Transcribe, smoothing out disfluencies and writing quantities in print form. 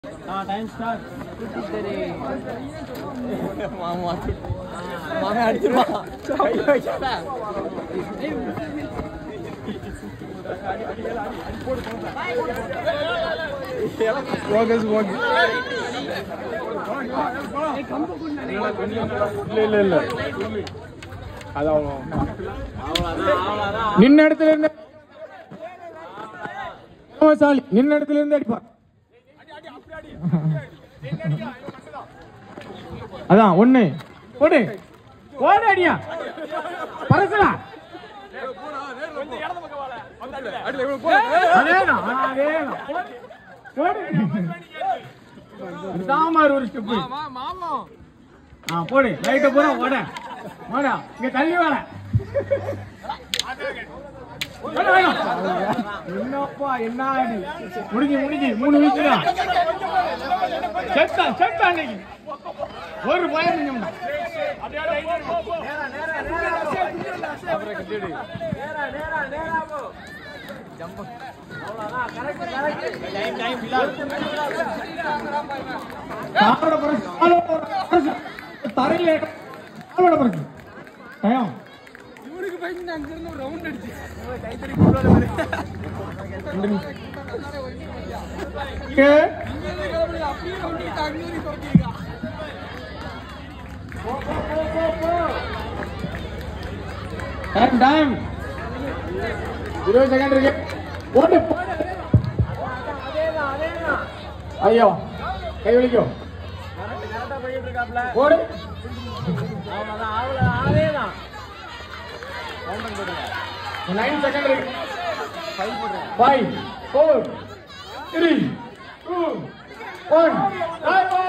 Time start. மாமா மாமா அடிச்சுமா Focus, focus. இல்ல அதான் நின்ன இடத்துல இருந்து நின்ன இடத்துல இருந்து அடிப்பார். அதான் ஒண்ணு போடு போடு அடியா பரசலா ஒரு ஸ்டெப் போடு லைட்ட போற ஓட ஓடா இங்க தள்ளி வாழ என்னப்பா என்ன முடிஞ்சு 3 வீக் தான் செத்தா இன்னைக்கு ஒரு பயம் தரையில இவனுக்கு பயந்து அங்க இருந்து ரவுண்ட் அடிச்சு டைம் 20 செகண்ட் இருக்கு போடு ஐயோ கை வலிக்கும் போடு அதேதான் 9 செகண்ட் இருக்கு 5 4 3 2 1